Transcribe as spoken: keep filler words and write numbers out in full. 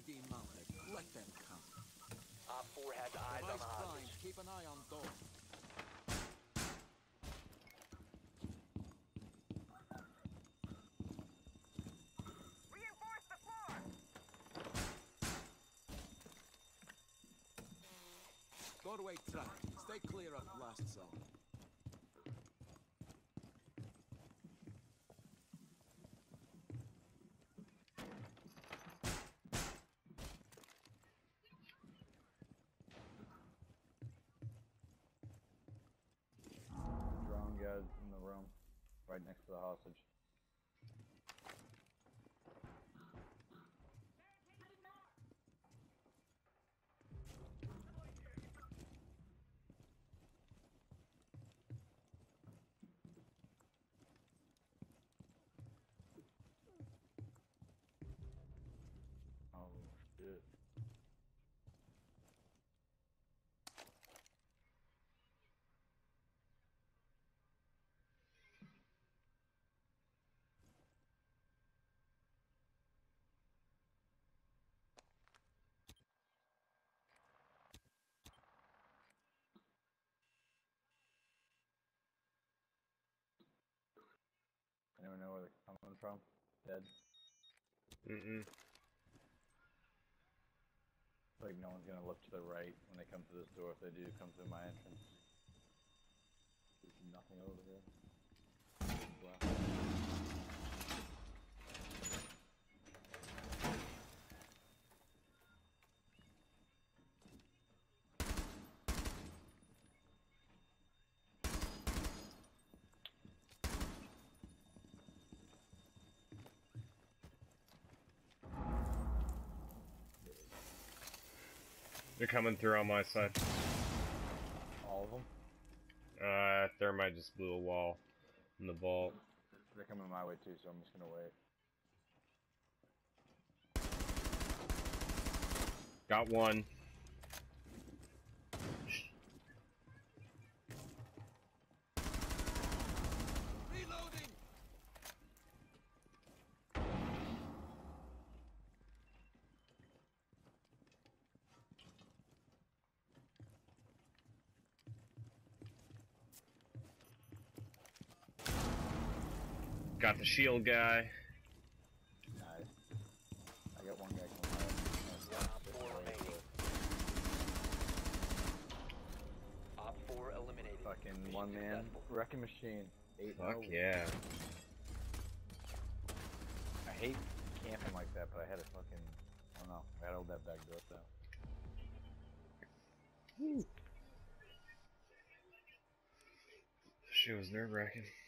D mounted. Let them come. Op four has eyes on Device the prime. hostage. Keep an eye on door. Reinforce the floor! Doorway track. Stay clear of blast zone. Drone guys in the room, right next to the hostage. Oh shit. Anyone know where they're coming from? Dead? Mm-mm. Like no one's gonna look to the right when they come to this door. If they do, come through my entrance. There's nothing over there. Wow. They're coming through on my side. All of them? Uh, Thermite just blew a wall in the vault. They're coming my way too, so I'm just gonna wait. Got one. Reloading. Got the shield guy. Nice. I got one guy coming Op four remaining. Op four eliminated. Fucking Mission one man successful. wrecking machine. Eight Fuck oh. yeah. I hate camping like that, but I had to fucking, I don't know, I had to hold that back door down. Shit was nerve wracking.